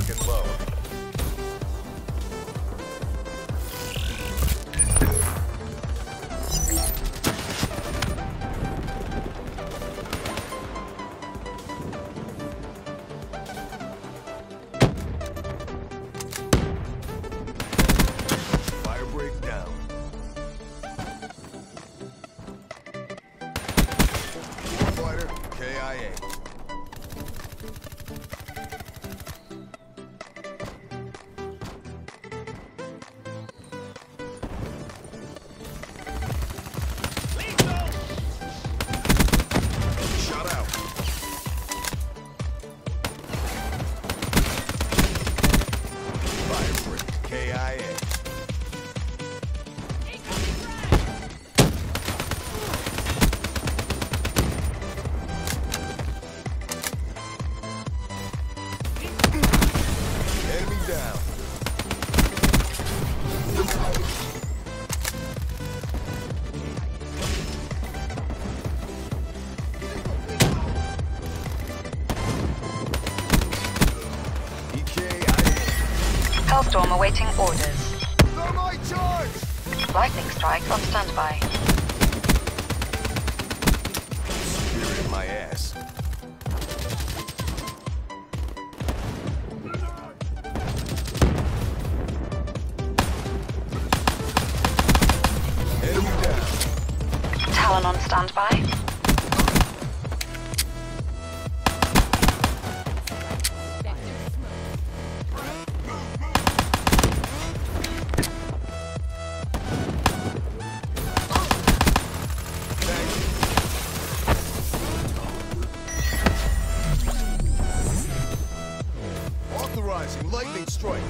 Target low. Firebreak down. Warfighter, KIA. Shot out. Firebreak, KIA. Enemy down. EKIA. Hellstorm awaiting orders. Thermite charge! Lightning strike on standby. Spear in my ass. Enemy down. Talon on standby. Authorizing lightning strike.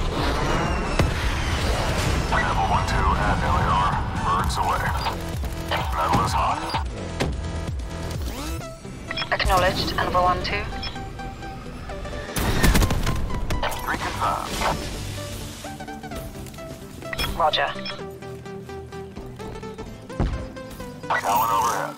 Level 1-2 at LAR. Birds away. Metal is hot. Acknowledged, Envoy 1-2. Reconfirmed. Roger. Talon overhead.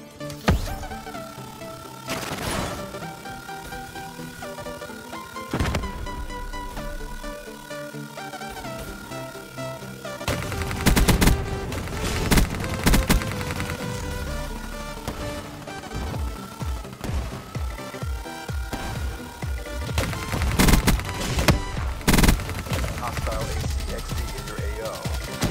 Hostile ACXD in your AO.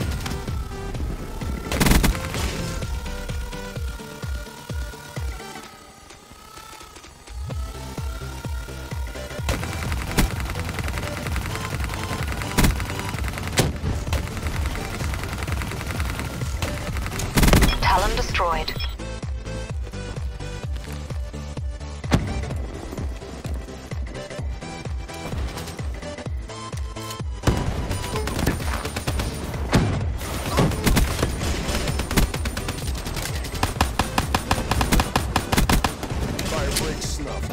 Talon destroyed. Firebreak snuffed.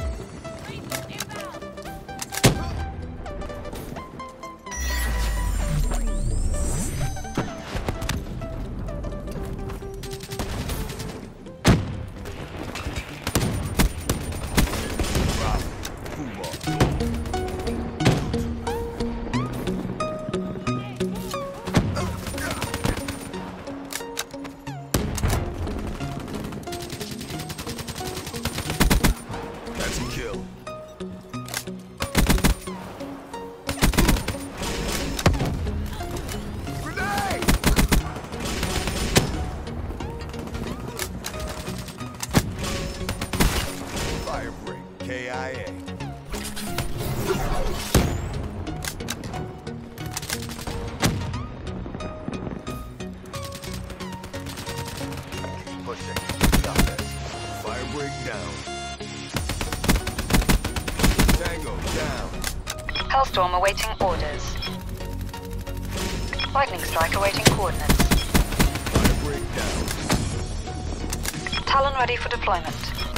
That's a kill. Grenade! Firebreak, KIA. Keep pushing. Got this. Firebreak down. Tango down. Hellstorm awaiting orders. Lightning strike awaiting coordinates. Firebreak down. Talon ready for deployment.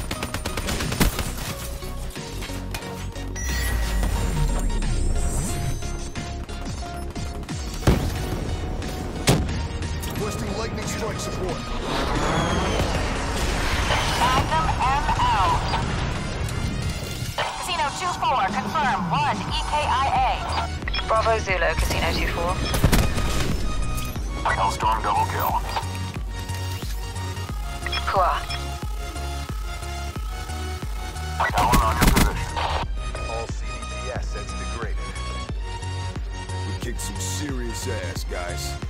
Requesting lightning strike support. Magnum M out. Casino 2 Dispatch 4, confirm 1 EKIA. Bravo Zulu, Casino 2-4. Hellstorm double kill. Kua. Talon on your position. All CDP assets degraded. We kicked some serious ass, guys.